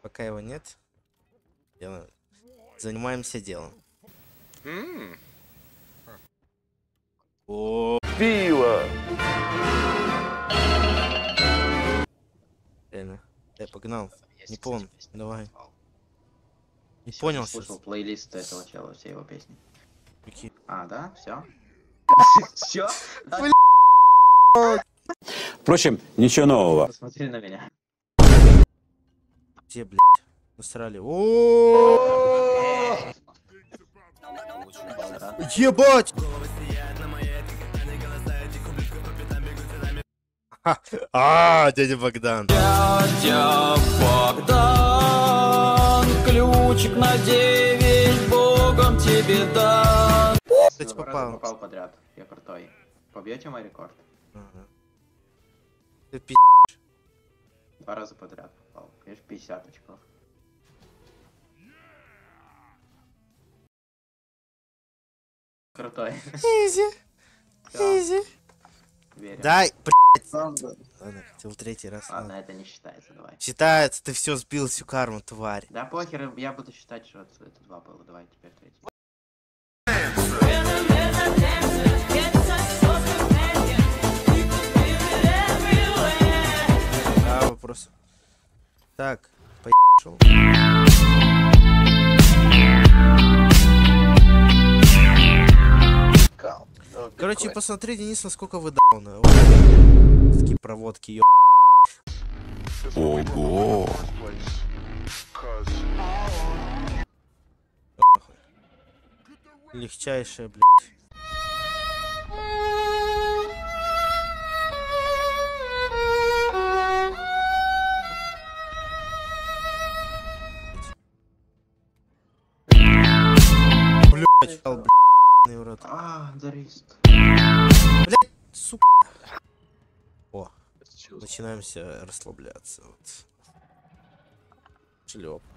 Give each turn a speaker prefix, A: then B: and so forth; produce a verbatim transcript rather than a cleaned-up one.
A: Пока его нет, делаем. Занимаемся делом.
B: Mm.
A: О,
C: Пиво!
A: реально. Я погнал.
D: Я
A: Не
D: кстати,
A: понял.
D: песню
A: Давай.
D: назвал.
A: Не
D: Сегодня
A: понял
D: слушал
A: сейчас.
D: плейлист этого чела, все его песни.
A: Какие?
D: А, да? Все? Все?
C: Впрочем, ничего нового.
D: Посмотри на меня.
A: Где, блядь? Насрали. О, ебать! А, дядя Богдан.
E: Дядя Богдан, ключик на девять, Богом тебе дан.
A: Кстати,
D: Два раза
A: попал.
D: попал подряд. Я крутой. Побьете мой рекорд?
A: Ага. Ты пи***.
D: Два раза подряд попал. Конечно, пятьдесят очков. Крутой.
A: Изи.
D: Всё,
A: Изи.
D: верю.
A: Дай, блядь.
D: Ладно,
A: Ладно, хотел третий раз. ладно.
D: это не считается, давай.
A: Считается, ты все сбил, всю карму, тварь.
D: Да похер, я буду считать, что это это два было. Давай теперь третий.
A: Да, вопрос. Так, поехал. Короче, посмотри, Денис, насколько вы дауны. Вот. Такие проводки, ё...
C: Ого!
A: Легчайшая, блядь. Блядь, чел, блядь, урод.
D: А, Дарист.
A: Блядь, сука. О, начинаемся расслабляться. Вот. Шлеп.